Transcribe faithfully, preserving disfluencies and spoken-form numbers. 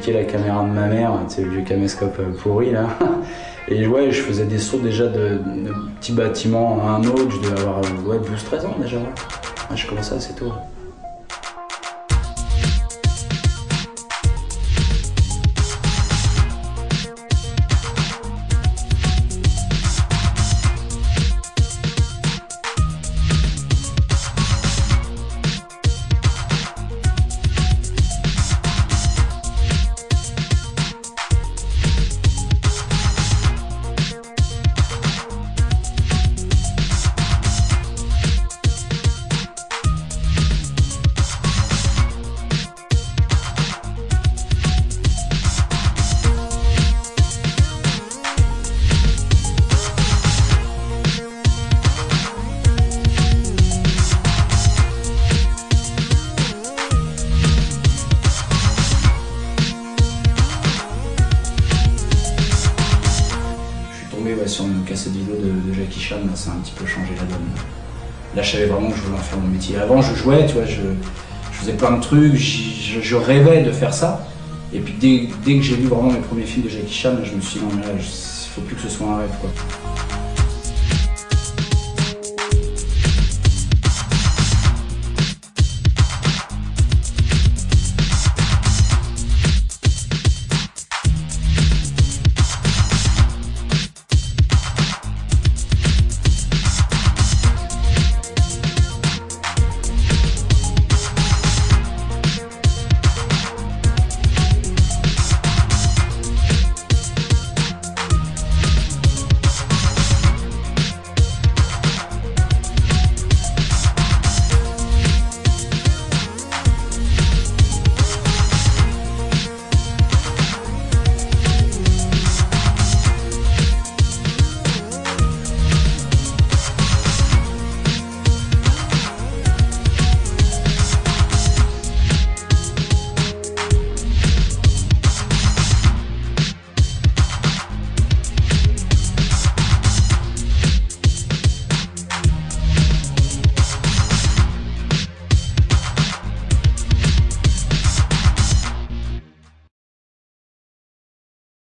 piqué la caméra de ma mère, tu sais, le vieux caméscope pourri là. Et ouais, je faisais des sauts déjà de, de petits bâtiments à un autre, je devais avoir ouais, douze treize ans déjà. Ouais, je commençais assez tôt. Sur une cassette vidéo de, de Jackie Chan, ça a un petit peu changé la donne. Là, je savais vraiment que je voulais en faire mon métier. Avant, je jouais, tu vois, je, je faisais plein de trucs, je, je rêvais de faire ça. Et puis dès, dès que j'ai vu vraiment mes premiers films de Jackie Chan, je me suis dit non mais là, il faut plus que ce soit un rêve, quoi.